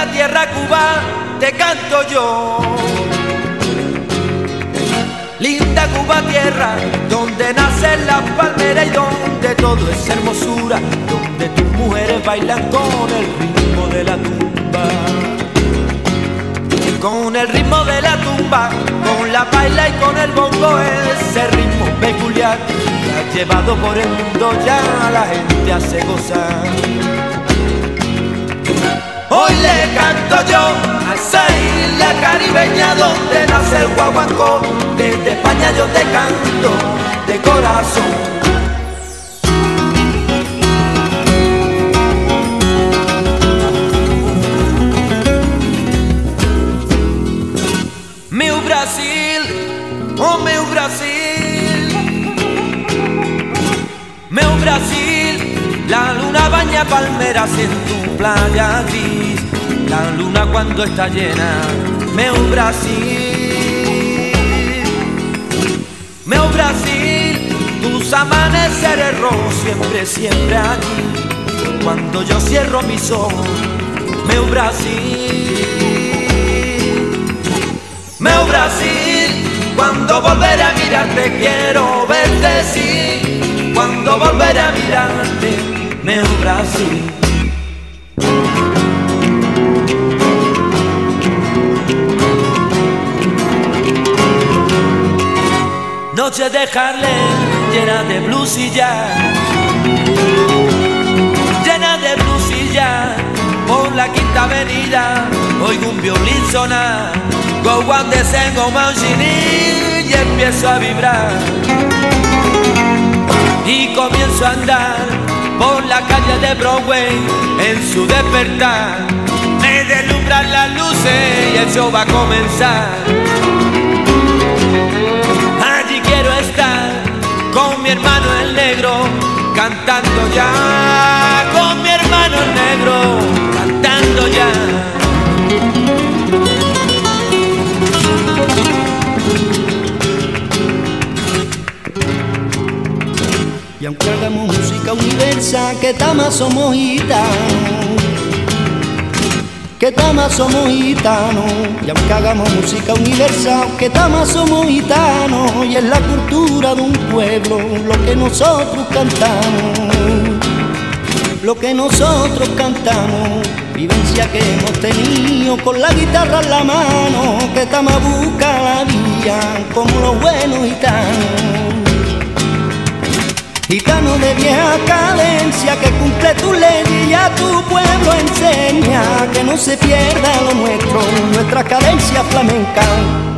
tierra Cuba te canto yo. Linda Cuba tierra, donde nacen las palmeras y donde todo es hermosura, donde tus mujeres bailan con el ritmo de la tumba. Con el ritmo de la tumba, con la paila y con el bongo, ese ritmo peculiar que ha llevado por el mundo, ya la gente hace gozar. Hoy le canto yo a esa isla caribeña donde nace el guaguancó. Desde España yo te canto de corazón. Meu Brasil, oh meu Brasil, meu Brasil, la luna baña palmeras en tu playa gris, la luna cuando está llena, meu Brasil, meu Brasil, tus amaneceres rojos siempre, siempre allí, cuando yo cierro mis ojos, meu Brasil. Meu Brasil, cuando volveré a mirarte quiero verte, sí, cuando volveré a mirarte, meu Brasil. Noche de Harlem, llena de blues y jazz, llena de blues y jazz, por la Quinta Avenida oigo un violín sonar. Go one de Sengo Manchini y empiezo a vibrar y comienzo a andar por la calle de Broadway en su despertar. Me deslumbran las luces y el show va a comenzar. Allí quiero estar con mi hermano el negro cantando ya, con mi hermano el negro cantando ya. Y aunque hagamos música universal, que tamas somos gitanos, que tamas somos gitanos. Y aunque hagamos música universal, que tamas somos gitanos. Y es la cultura de un pueblo lo que nosotros cantamos, lo que nosotros cantamos. Vivencia que hemos tenido con la guitarra en la mano, que tama busca la vía como los buenos gitanos. Gitano de vieja cadencia que cumple tu ley y a tu pueblo enseña que no se pierda lo nuestro, nuestra cadencia flamenca.